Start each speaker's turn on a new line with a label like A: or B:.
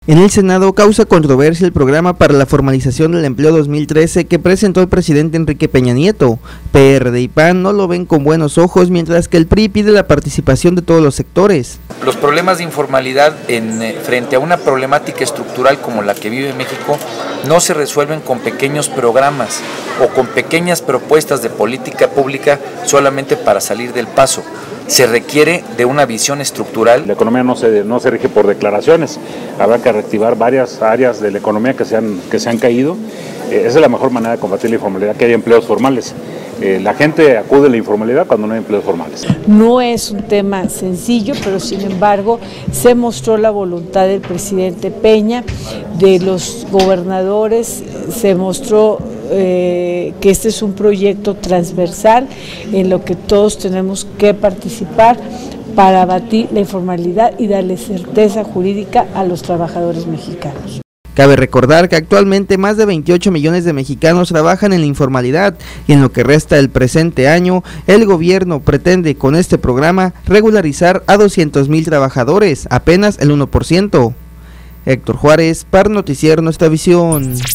A: En el Senado causa controversia el programa para la formalización del empleo 2013 que presentó el presidente Enrique Peña Nieto. PRD y PAN no lo ven con buenos ojos, mientras que el PRI pide la participación de todos los sectores.
B: Los problemas de informalidad frente a una problemática estructural como la que vive México no se resuelven con pequeños programas o con pequeñas propuestas de política pública solamente para salir del paso. Se requiere de una visión estructural.
C: La economía no se rige por declaraciones, habrá que reactivar varias áreas de la economía que se han caído. Esa es la mejor manera de combatir la informalidad, que haya empleos formales. La gente acude a la informalidad cuando no hay empleos formales.
D: No es un tema sencillo, pero sin embargo se mostró la voluntad del presidente Peña, de los gobernadores, se mostró que este es un proyecto transversal en lo que todos tenemos que participar para abatir la informalidad y darle certeza jurídica a los trabajadores mexicanos.
A: Cabe recordar que actualmente más de 28 millones de mexicanos trabajan en la informalidad y en lo que resta del presente año, el gobierno pretende con este programa regularizar a 200,000 trabajadores, apenas el 1%. Héctor Juárez, para Noticiero Nuestra Visión.